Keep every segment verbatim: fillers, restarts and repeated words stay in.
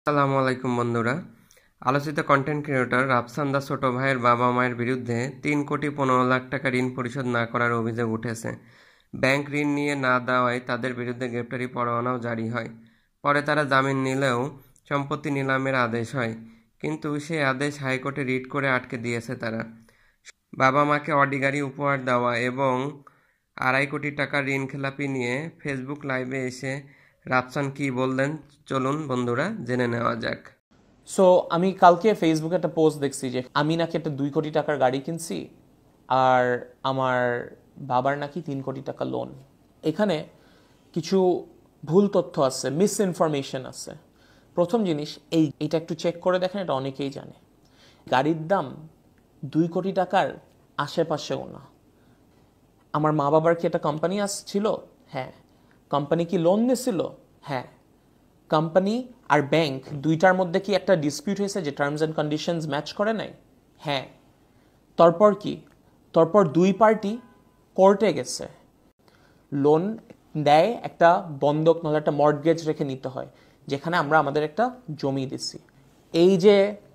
আসসালামু আলাইকুম বন্ধুরা। আলোচিত কন্টেন্ট ক্রিয়েটর রাফসান দা ছোট ভাইয়ের বাবা মায়ের বিরুদ্ধে তিন কোটি পনেরো লাখ টাকা ঋণ পরিশোধ না করার অভিযোগ উঠেছে। ব্যাংক ঋণ নিয়ে না দেওয়ায় তাদের বিরুদ্ধে গ্রেপ্তারি পরোয়ানাও জারি হয়। পরে তারা জামিন নিলেও সম্পত্তি নিলামের আদেশ হয়, কিন্তু সেই আদেশ হাইকোর্টে রিট করে আটকে দিয়েছে তারা। বাবা মাকে অডি গাড়ি উপহার দেওয়া এবং আড়াই কোটি টাকা ঋণ খেলাপি নিয়ে ফেসবুক লাইভে এসে রাফসান কি বললেন চলুন বন্ধুরা জেনে নেওয়া যাক। সো আমি কালকে ফেসবুকে একটা পোস্ট দেখছি যে আমি নাকি একটা দুই কোটি টাকার গাড়ি কিনছি আর আমার বাবার নাকি তিন কোটি টাকা লোন। এখানে কিছু ভুল তথ্য আছে, মিস ইনফরমেশন আছে। প্রথম জিনিস, এই এটা একটু চেক করে দেখেন, এটা অনেকেই জানে। গাড়ির দাম দুই কোটি টাকার আশেপাশেও না। আমার মা বাবার কি একটা কোম্পানি আসছিল? হ্যাঁ। কোম্পানি কি লোন নিয়েছিল? হ্যাঁ। কোম্পানি আর ব্যাংক দুইটার মধ্যে কি একটা ডিসপিউট হয়েছে যে টার্মস অ্যান্ড কন্ডিশনস ম্যাচ করে নাই? হ্যাঁ। তারপর কি? তারপর দুই পার্টি কোর্টে গেছে। লোন দেয় একটা বন্ধক, নাহলে একটা মর্টগেজ রেখে নিতে হয়, যেখানে আমরা আমাদের একটা জমি দিছি। এই যে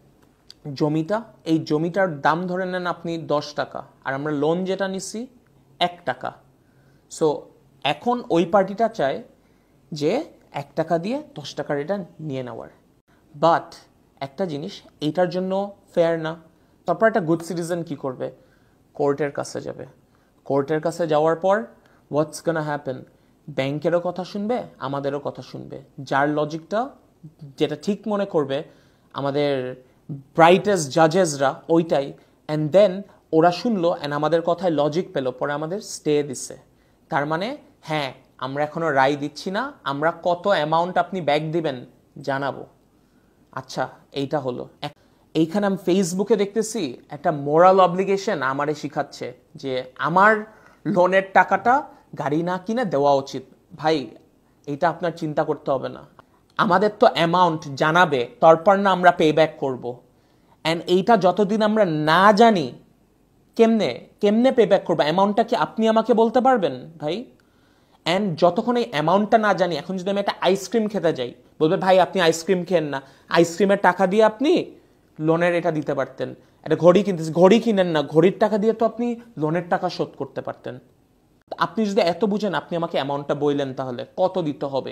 জমিটা, এই জমিটার দাম ধরে নেন আপনি দশ টাকা, আর আমরা লোন যেটা নিছি এক টাকা। সো এখন ওই পার্টিটা চায় যে এক টাকা দিয়ে দশ টাকা রিটার্ন নিয়ে নেওয়ার। বাট একটা জিনিস, এইটার জন্য ফেয়ার না। তারপর একটা গুড সিটিজেন কি করবে? কোর্টের কাছে যাবে। কোর্টের কাছে যাওয়ার পর হোয়াটস গোনা হ্যাপেন? ব্যাংকেরও কথা শুনবে, আমাদেরও কথা শুনবে। যার লজিকটা যেটা ঠিক মনে করবে আমাদের ব্রাইটেস্ট জাজেসরা ওইটাই, অ্যান্ড দেন ওরা শুনলো অ্যান্ড আমাদের কথায় লজিক পেলো, পরে আমাদের স্টে দিছে। তার মানে হ্যাঁ, আমরা এখনো রায় দিচ্ছি না, আমরা কত অ্যামাউন্ট আপনি ব্যাক দিবেন জানাবো। আচ্ছা, এইটা হলো। এইখানে আমি ফেসবুকে দেখতেছি একটা মোরাল অব্লিগেশন আমারে শিখাচ্ছে যে আমার লোনের টাকাটা গাড়ি না কিনে দেওয়া উচিত। ভাই, এটা আপনার চিন্তা করতে হবে না। আমাদের তো অ্যামাউন্ট জানাবে, তারপর না আমরা পে ব্যাক করবো। অ্যান্ড এইটা যতদিন আমরা না জানি কেমনে কেমনে পে ব্যাক করবো, অ্যামাউন্টটা কি আপনি আমাকে বলতে পারবেন ভাই? অ্যান্ড যতক্ষণ এই অ্যামাউন্টটা না জানি, এখন যদি আমি একটা আইসক্রিম খেতে যাই, বলবে ভাই আপনি আইসক্রিম খেন না, আইসক্রিমের টাকা দিয়ে আপনি লোনের এটা দিতে পারতেন। একটা ঘড়ি কিনতেছি, ঘড়ি কিনেন না, ঘড়ির টাকা দিয়ে তো আপনি লোনের টাকা শোধ করতে পারতেন। আপনি যদি এত বুঝেন, আপনি আমাকে অ্যামাউন্টটা বললেন, তাহলে কত দিতে হবে?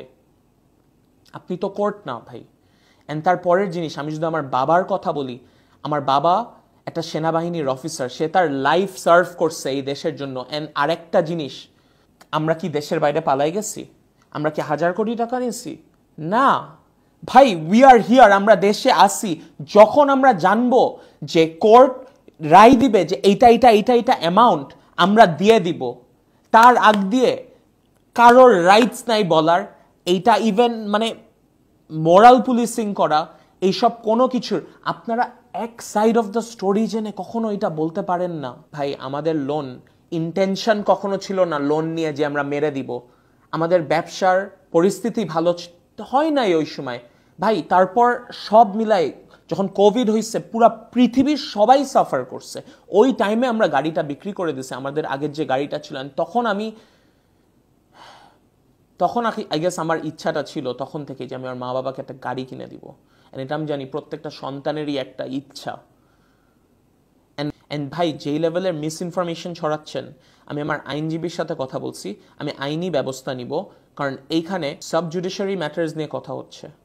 আপনি তো কোর্ট না ভাই। অ্যান্ড তার পরের জিনিস, আমি যদি আমার বাবার কথা বলি, আমার বাবা একটা সেনাবাহিনীর অফিসার, সে তার লাইফ সার্ভ করছে এই দেশের জন্য। অ্যান্ড আরেকটা জিনিস, আমরা কি দেশের বাইরে পালাই গেছি? আমরা কি হাজার কোটি টাকা নিয়েছি? না ভাই, উই আর হিয়ার। আমরা দেশে আসি যখন আমরা জানবো যে কোর্ট রায় দিবে যে এইটা এইটা এইটা এইটা অ্যামাউন্ট আমরা দিয়ে দিব। তার আগ দিয়ে কারোর রাইটস নাই বলার, এইটা ইভেন মানে মোরাল পুলিশিং করা, এইসব কোনো কিছুর আপনারা এক সাইড অফ দ্য স্টোরি জেনে কখনো এটা বলতে পারেন না। ভাই, আমাদের লোন ইন্টেনশন কখনো ছিল না লোন নিয়ে যে আমরা মেরে দিব। আমাদের ব্যবসার পরিস্থিতি ভালো হয় নাই ওই সময় ভাই। তারপর সব মিলাই যখন কোভিড হয়েছে, পুরো পৃথিবীর সবাই সাফার করছে। ওই টাইমে আমরা গাড়িটা বিক্রি করে দিছি, আমাদের আগের যে গাড়িটা ছিল। তখন আমি তখন আই গেস আমার ইচ্ছাটা ছিল তখন থেকে যে আমি আমার মা বাবাকে একটা গাড়ি কিনে দিব। এটা আমি জানি প্রত্যেকটা সন্তানেরই একটা ইচ্ছা। অ্যান্ড ভাই, যেই লেভেলের মিস ইনফরমেশন ছড়াচ্ছেন, আমি আমার আইনজীবীর সাথে কথা বলছি, আমি আইনি ব্যবস্থা নিব, কারণ এইখানে সাব জুডিশিয়ারি ম্যাটার্স নিয়ে কথা হচ্ছে।